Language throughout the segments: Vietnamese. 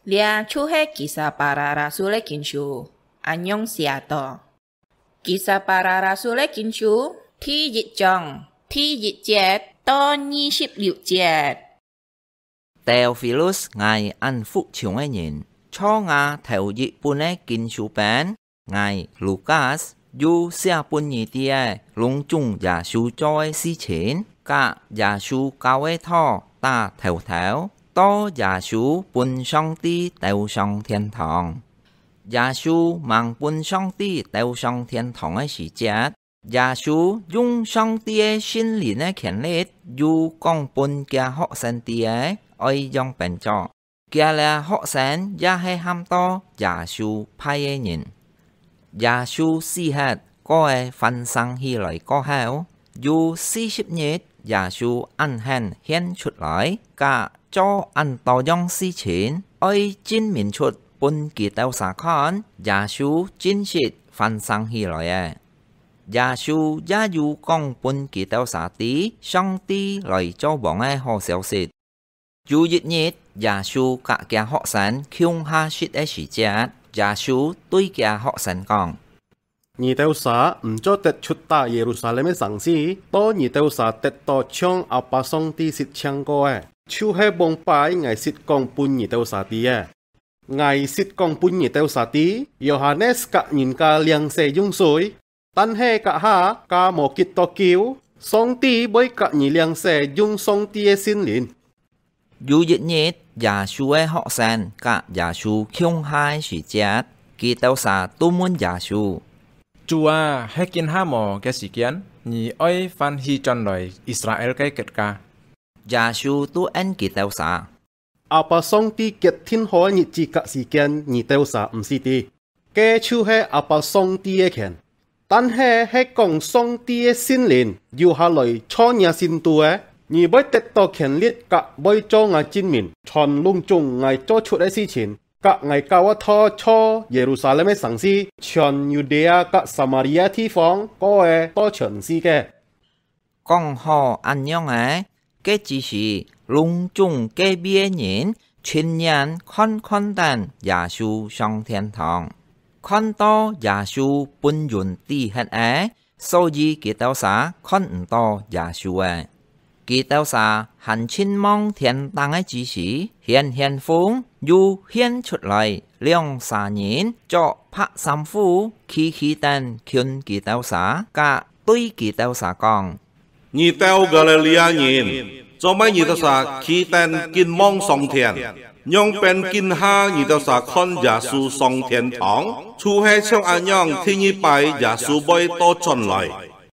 Lia chuhe kisah para rasul Kinshu. Anyong siato. Kisah para rasul Kinshu. Thi dịch chong. Thi dịch chết. To nhi ship liu chết. Theophilus ngài ăn phụ chúng ấy nhìn. Cho ngà theo dịch bún ấy Kinshu bên. Ngài Lucas. Yu xia bún nhị tìa. Lung chung giả shu cho ấy si chiến. Cả giả shu cao ấy thọ. Ta theo theo. To giả shu bún song ti tèo song thiên thong. Giả shu mang bún song ti tèo song thiên thong ấy sĩ chết. Giả shu dùng song ti ấy sinh lý ấy khen lết. Yu công bún kia họ sen ti ấy. Ôi dòng bèn cho. Kia là họ sen ya hay ham to. Giả shu phai ấy nhìn. Giả shu si hết. Có ấy phân sang hi lợi có heo. Yu si ship nhết. Giả shu ăn hèn hiên chút lại. Cả cho ăn tàu dòng si chiến. Ôi chín miền chút bún kỳ tàu xá khán. Giả shu chín xịt phân sang hi lợi à. Giả shu giá yu công bún kỳ tàu xá tí. Xong tí lợi cho bọn ai hồ xéo xịt. Yu dịch nhết. Giả shu cả kia họ sẵn. Khiung ha xịt ấy xỉ chết. Giả shu tuy kia họ sẵn còn. Nhị tàu xá cho tết chút ta Jerusalem sang si. To nhị tàu xá tết to chong áo bà song tí xịt chang cô à. Chú hệ bông bài ngài xịt công bún nhị tàu xá tí à. Ngài xịt công bún nhị tàu xá tí. Yohanes cả nhìn ca liang xe dung xối. Tan hệ cả ha ca mô kít to kiêu. Song tí bối cả nhị liang xe dung song tí xin lìn. Yu dịch nhết. Giả shu ấy họ sẵn. Cả giả shu khiung hai xỉ chết. Kỳ tàu xá tu muốn giả shu. Chúa hay kiến ha mò cái sự kiện. Nhị oi phan hi tròn lời Israel cái kết ca. Giả shu tu en kỳ tàu xá. Áo bà song tí kết thiên hóa nhị chỉ cả sự kiện nhị tàu xá xí tí. Kế chú hệ áo bà song tí ấy khen. Tan hệ công song tí xin lìn. Yu hà lời cho nhà xin tu ấy. Nhị bối tết to khen liết cả bối cho ngài chín mình. Chọn lung chung ngài cho chút ấy si chín. Cả ngài cao thọ cho Jerusalem sang si. Chọn Judea cả Samaria thi phong. Có ấy to chọn si kê. Con họ ăn nhông ấy. Cái chỉ sĩ lung chung cái bia nhìn. Chuyên nhân con đàn giả shu song thiên thong. Con to giả shu bún dùn tì hết ấy. Sau gì kỳ tàu xá con to giả shu ấy. Kỳ tàu xá hẳn chín mong thiên tăng ấy chỉ sĩ. Hiền phúng yu hiền chút lại. Liông xá nhìn cho phá xăm phu. Khi tên khiên kỳ tàu xá. Cả tuy kỳ tàu xá còn. Nhị tàu Galilee nhìn. Cho mấy nhị tàu xá khi tên kinh mong song thiên. Nhông bên kinh ha nhị tàu xá con giả su song thiên thong. Chú hệ trong anh nhông thì nhị bài giả su bôi to tròn lại.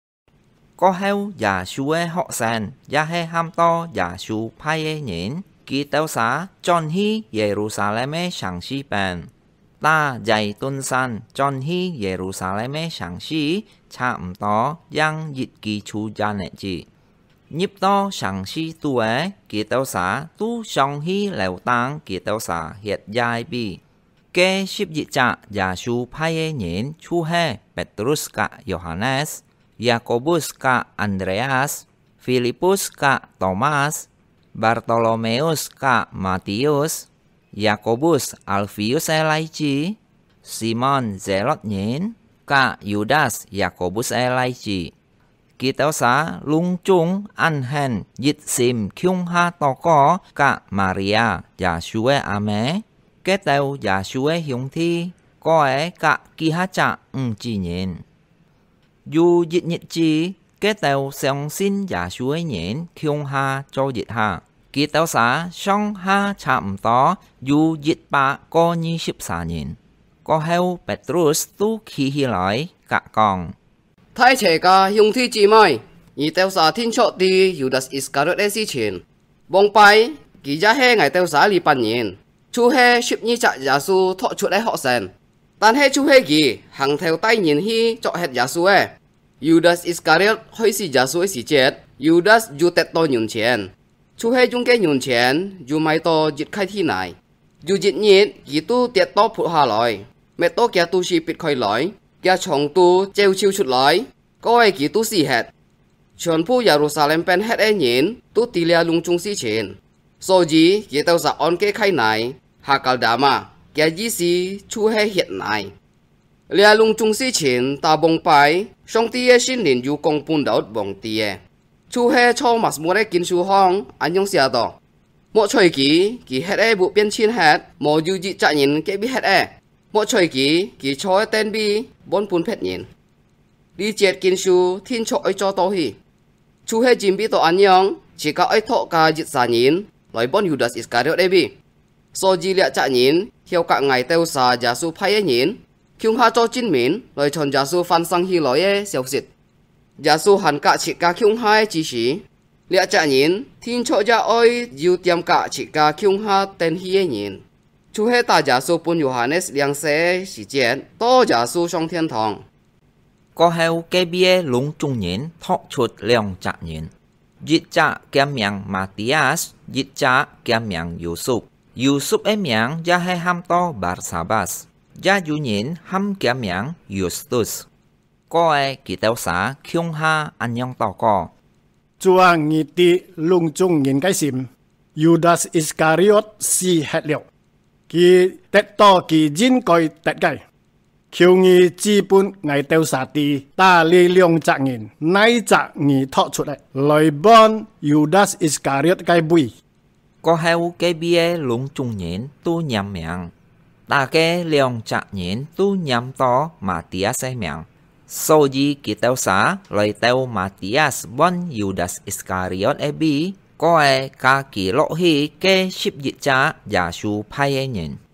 Có heo giả shu ấy họ sàn. Giá hệ ham to giả shu phai ấy nhìn. Kỳ tàu xá chọn hi Jerusalem ấy sang si bên. Ta dạy tuân san chọn hi Jerusalem ấy sang si. Chạm to yang dịch kỳ chú gia nệ chỉ. Nhịp to sang si tu ấy. Kỳ tàu xá tu song hi lèo tăng kỳ tàu xá hiện dài bi. Kế ship dịch trả giả shu phai ấy nhìn. Chú hệ Petrus cả Yohanes. Jacobus ka Andreas, Philippus ka Thomas, Bartholomeus ka Matthius, Jacobus Alphaeus Elaichi, Simon Zelot nhìn, ka Judas Jacobus Elaichi. Kỳ tàu xá lung chung ăn hèn dịch xìm khiung ha to có ka Maria Yahshua Ame. Kế tàu Yahshua hiung thi, có ấy ka kỳ ha chạ chỉ nhìn. Yu dịch nhật chi, kế tàu xong xin giả suối nhện khiung ha cho dịch ha. Kỳ tàu xá xong ha chạm to, yu dịch bạ có nhi ship xá nhện. Có heo Petrus tu khi hi lại, cả con. Thái chế ca dùng thi chỉ mai, nhị tàu xá thiên chọ đi Judas Iscariot e si chiến. Bông bay, kỳ giá he ngài tàu xá li pan nhện. Chú he ship nhi chạ giả su thọ chuột ấy họ sen. Tan he chú he gì, hàng theo tay nhìn hi chọ hẹt giả su e. Judas Iscariot hơi si giả su si chết. Judas dù tết to nhún chén. Chú he dùng cái nhún chén, dù mai to dịch khai thi này. Dù dịch nhiệt, kỳ tu tiết to phụ hà lòi. Mẹ to kia tu si bịt khơi lòi. Kia chồng tu treo chiêu chút lòi. Có ai kỳ tu si hẹt. Chuẩn phu Jerusalem pen hẹt e nhìn, tu tì lia lung chung si chén. Sau gì, kỳ tàu giả on cái khai này. Hakaldama cái gì si chú hay hiện nay lia lung trung si chiến ta bông bài song tia xin liền yu công bún đậu bông tia chú hay cho mas mua kinh su hong anh nhung xia đó mỗi chơi kỳ hết e bộ biên chín hết mỗi yu dị chạy nhìn cái bị hết e mỗi chơi kỳ cho tên bi bốn bún phết nhìn đi chết kinh su thiên cho ấy cho to hi chú hay chim bị to anh nhung chỉ có ấy thọ cả dị giả nhìn nói bọn Judas Iscariot đây bi so di lệ chạy nhìn theo cả ngày tiêu xả giả su phai nhìn khiung ha cho chín miến lời chọn giả su phan sang hi lối xéo xịt giả su hẳn cả chỉ cả khiung hai chỉ sĩ lệ chạy nhìn thiên cho giả oi yêu tiêm cả chỉ cả khiung ha tên hi nhìn chú hết ta giả su bún Johannes liang xe sĩ chiến to giả su trong thiên堂 có heo cái bia lúng trung nhện thọ chuột liang chạ nhện dịch chạ kem miệng Matthias dịch chạ kem miệng Yusuf ấy miệng gia hay ham to Barsabas gia du nhện ham kem miệng Justus có ai kỳ tao xã khiung ha anh nhong tao co chúa nghị tị lung trung nhện cái sim Judas Iscariot si hết liệu kỳ tết to kỳ jin coi tết cái khiêu nghi chi bún ngày tao xã tị ta li liong chạ nhện nay chạ nghị thọ chuột lại lời bon Judas Iscariot cái bùi có heo cái bia lúng trung nhện tu nhắm miệng ta cái liang chạ nhện tu nhắm to Matthias ấy miệng sau gì kỳ tao xã lời tao Matthias bon Judas Iscariot ấy bi có ai cả kỳ lộ hi cái ship dịch cha giả su phai nhện